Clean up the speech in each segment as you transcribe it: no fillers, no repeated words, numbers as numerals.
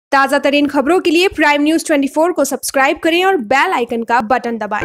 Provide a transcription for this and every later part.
ताजा तरीन खबरों के लिए प्राइम न्यूज 24 को सब्सक्राइब करें और बेल आइकन का बटन दबाएं।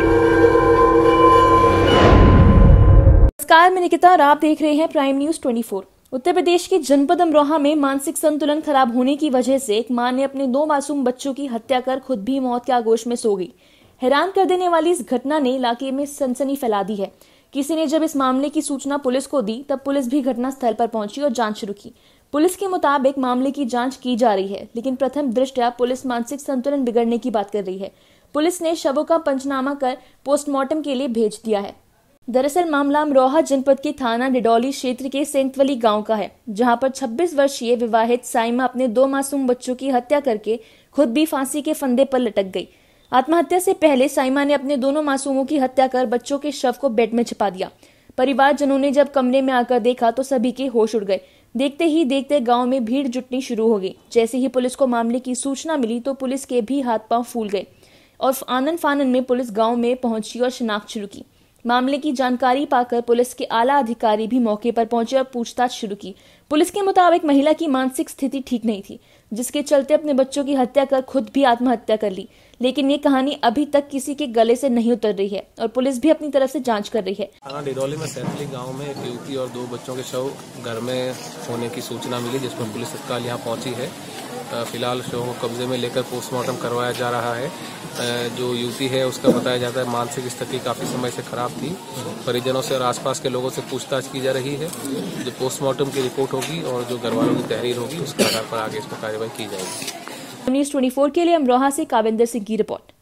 नमस्कार, मैं निकिता और आप देख रहे हैं प्राइम न्यूज 24। उत्तर प्रदेश के जनपद अमरोहा में मानसिक संतुलन खराब होने की वजह से एक मां ने अपने 2 मासूम बच्चों की हत्या कर खुद भी मौत के आगोश में सो गई। हैरान कर देने वाली इस घटना ने इलाके में सनसनी फैला दी है। किसी ने जब इस मामले की सूचना पुलिस को दी, तब पुलिस भी घटनास्थल पर पहुंची और जांच शुरू की। पुलिस के मुताबिक मामले की जांच की जा रही है, लेकिन प्रथम दृष्टया पुलिस मानसिक संतुलन बिगड़ने की बात कर रही है। पुलिस ने शवों का पंचनामा कर पोस्टमार्टम के लिए भेज दिया है। दरअसल मामला अमरोहा जनपद के थाना डिडौली क्षेत्र के सेंतवली गांव का है, जहां पर 26 वर्षीय विवाहित साइमा अपने 2 मासूम बच्चों की हत्या करके खुद भी फांसी के फंदे पर लटक गई। आत्महत्या से पहले साइमा ने अपने दोनों मासूमों की हत्या कर बच्चों के शव को बेड में छिपा दिया। परिवारजनों ने जब कमरे में आकर देखा तो सभी के होश उड़ गए। देखते ही देखते गांव में भीड़ जुटनी शुरू हो गई। जैसे ही पुलिस को मामले की सूचना मिली तो पुलिस के भी हाथ पांव फूल गए और आनन फानन में पुलिस गांव में पहुंची और शिनाख्त शुरू की। मामले की जानकारी पाकर पुलिस के आला अधिकारी भी मौके पर पहुंचे और पूछताछ शुरू की। पुलिस के मुताबिक महिला की मानसिक स्थिति ठीक नहीं थी, जिसके चलते अपने बच्चों की हत्या कर खुद भी आत्महत्या कर ली। लेकिन ये कहानी अभी तक किसी के गले से नहीं उतर रही है और पुलिस भी अपनी तरफ से जांच कर रही है। थाना डिडौली में सेंतवली गांव में एक युवती और 2 बच्चों के शव घर में होने की सूचना मिली, जिस पर पुलिस तत्काल यहाँ पहुंची है। फिलहाल शव को कब्जे में लेकर पोस्टमार्टम करवाया जा रहा है। जो युवती है उसका बताया जाता है मानसिक स्थिति काफी समय से खराब थी। परिजनों से और आसपास के लोगों से पूछताछ की जा रही है। जो पोस्टमार्टम की रिपोर्ट होगी और जो घर वालों की तहरीर होगी उसके आधार पर आगे इस पर कार्रवाई की जाएगी। न्यूज़ 24 के लिए अमरोहा से काविंदर सिंह की रिपोर्ट।